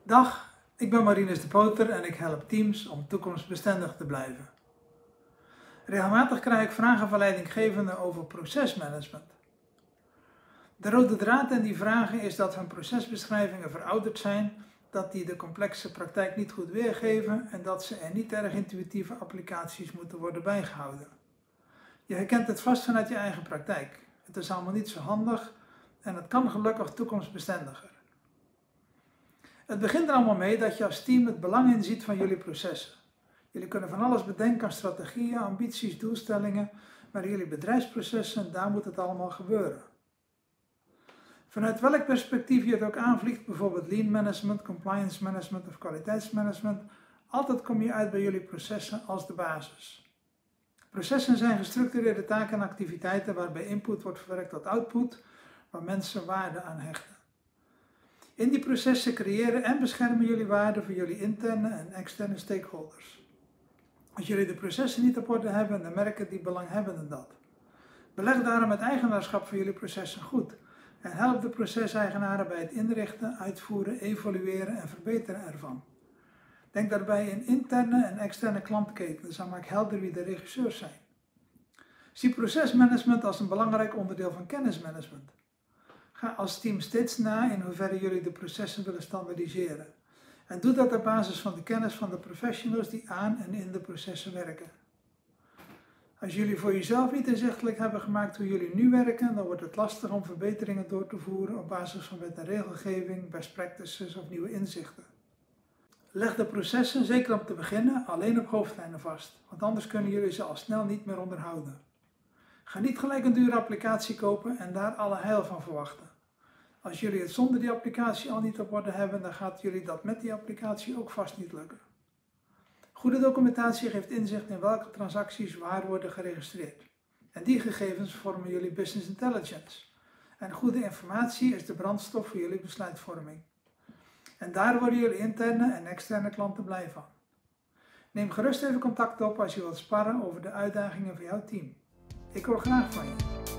Dag, ik ben Marinus de Poter en ik help teams om toekomstbestendig te blijven. Regelmatig krijg ik vragen van leidinggevenden over procesmanagement. De rode draad in die vragen is dat hun procesbeschrijvingen verouderd zijn, dat die de complexe praktijk niet goed weergeven en dat ze er niet erg intuïtieve applicaties moeten worden bijgehouden. Je herkent het vast vanuit je eigen praktijk. Het is allemaal niet zo handig en het kan gelukkig toekomstbestendiger. Het begint er allemaal mee dat je als team het belang inziet van jullie processen. Jullie kunnen van alles bedenken aan strategieën, ambities, doelstellingen, maar jullie bedrijfsprocessen, daar moet het allemaal gebeuren. Vanuit welk perspectief je het ook aanvliegt, bijvoorbeeld lean management, compliance management of kwaliteitsmanagement, altijd kom je uit bij jullie processen als de basis. Processen zijn gestructureerde taken en activiteiten waarbij input wordt verwerkt tot output, waar mensen waarde aan hechten. In die processen creëren en beschermen jullie waarde voor jullie interne en externe stakeholders. Als jullie de processen niet op orde hebben, dan merken die belanghebbenden dat. Beleg daarom het eigenaarschap voor jullie processen goed en help de proceseigenaren bij het inrichten, uitvoeren, evalueren en verbeteren ervan. Denk daarbij in interne en externe klantketens en maak helder wie de regisseurs zijn. Zie procesmanagement als een belangrijk onderdeel van kennismanagement. Ga als team steeds na in hoeverre jullie de processen willen standaardiseren. En doe dat op basis van de kennis van de professionals die aan en in de processen werken. Als jullie voor jezelf niet inzichtelijk hebben gemaakt hoe jullie nu werken, dan wordt het lastig om verbeteringen door te voeren op basis van wet en regelgeving, best practices of nieuwe inzichten. Leg de processen, zeker om te beginnen, alleen op hoofdlijnen vast, want anders kunnen jullie ze al snel niet meer onderhouden. Ga niet gelijk een dure applicatie kopen en daar alle heil van verwachten. Als jullie het zonder die applicatie al niet op orde hebben, dan gaat jullie dat met die applicatie ook vast niet lukken. Goede documentatie geeft inzicht in welke transacties waar worden geregistreerd. En die gegevens vormen jullie business intelligence. En goede informatie is de brandstof voor jullie besluitvorming. En daar worden jullie interne en externe klanten blij van. Neem gerust even contact op als je wilt sparren over de uitdagingen van jouw team. Ik hoor graag van je.